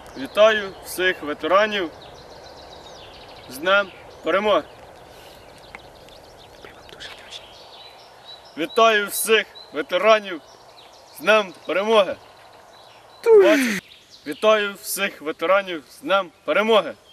Вітаю всіх ветеранів з Днем Перемоги. Вітаю всіх ветеранів з Днем Перемоги. Вітаю всіх ветеранів з Днем Перемоги.